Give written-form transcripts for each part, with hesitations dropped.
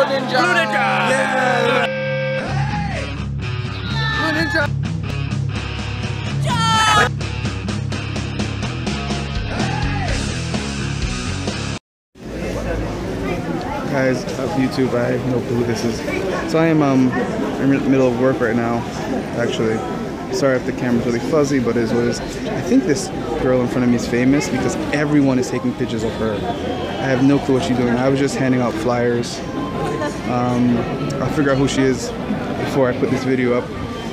Ninja! Blue Ninja! Yeah! Blue Ninja! Guys of YouTube, I have no clue who this is. So I am in the middle of work right now, actually. Sorry if the camera's really fuzzy, but it is what it is. I think this girl in front of me is famous because everyone is taking pictures of her. I have no clue what she's doing. I was just handing out flyers. I'll figure out who she is before I put this video up.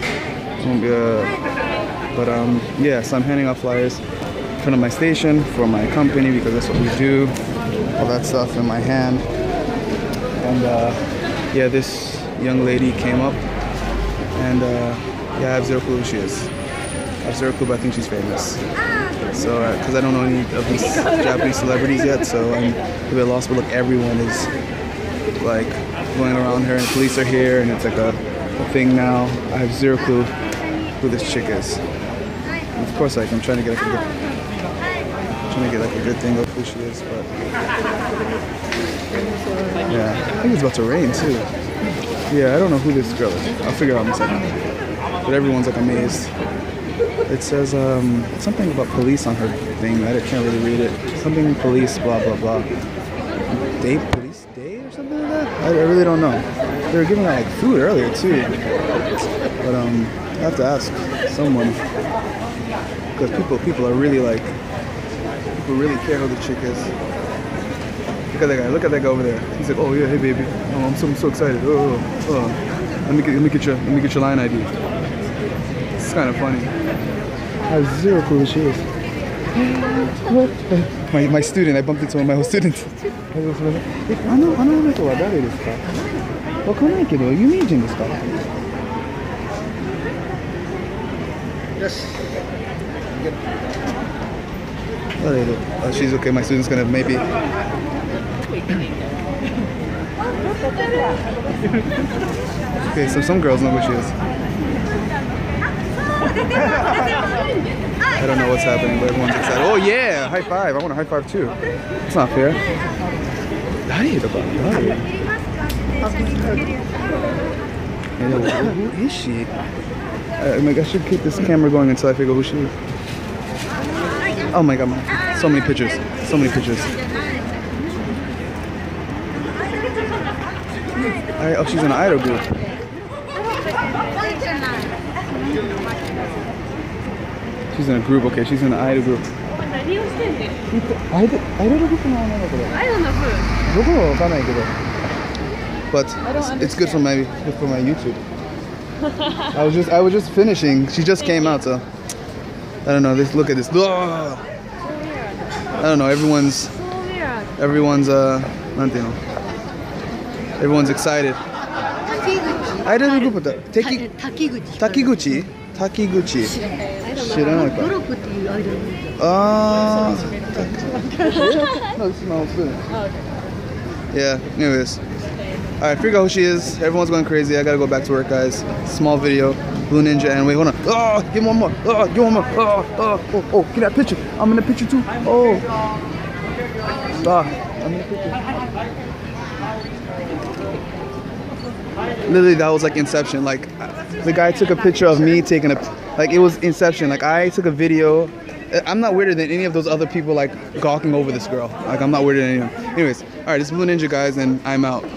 Yeah, so I'm handing out flyers in front of my station for my company because that's what we do. All that stuff in my hand. And yeah, this young lady came up and yeah, I have zero clue who she is. I have zero clue, but I think she's famous. So, because I don't know any of these Japanese celebrities yet, so I'm a bit lost. But look, everyone is like going around her, and police are here, and it's like a thing now. I have zero clue who this chick is. And of course, like I'm trying to get like a good thing of who she is, but yeah, I think it's about to rain too. Yeah, I don't know who this girl is. I'll figure out in a second. But everyone's like amazed. It says something about police on her thing. I can't really read it. Something police, blah blah blah. Police day or something like that. I really don't know. They were giving out like food earlier too. But I have to ask someone because people are really like people really care who the chick is. Look at that guy. Look at that guy over there. He's like, oh yeah, hey baby. Oh, I'm so excited. Oh. Let me get your line ID. It's kind of funny. I have zero clue who she is. My student. I bumped into one of my whole students. あの人は誰ですか？わかんないけど有名人ですか？ Yes. Oh, she's okay. My student's gonna maybe. Okay, so some girls know who she is. I don't know what's happening, but everyone's excited. Oh yeah, high five! I want a high five too. It's not fair. Who is she? I should keep this camera going until I figure who she is. Oh my god, so many pictures. So many pictures. Oh, she's in an idol group. She's in a group, okay, she's in an idol group. But it's good for my YouTube. I was just finishing. She just came out, so I don't know. Look at this. Oh! I don't know. Everyone's everyone's excited. Idol groupだ. Takiguchi? Takiguchi. 知らないか。No, this is my old student. Yeah, anyways. Alright, figure out who she is. Everyone's going crazy. I gotta go back to work, guys. Small video. Blue Ninja, and wait, hold on. Oh, give me one more. Oh, give one more. Oh, get that picture. I'm in the picture too. Oh. I'm in the picture. Literally, that was like Inception. Like, the guy took a picture of me taking like, it was Inception. Like, I took a video. I'm not weirder than any of those other people, like, gawking over this girl. Like, I'm not weirder than anyone. Anyways, alright, this is Blue Ninja, guys, and I'm out.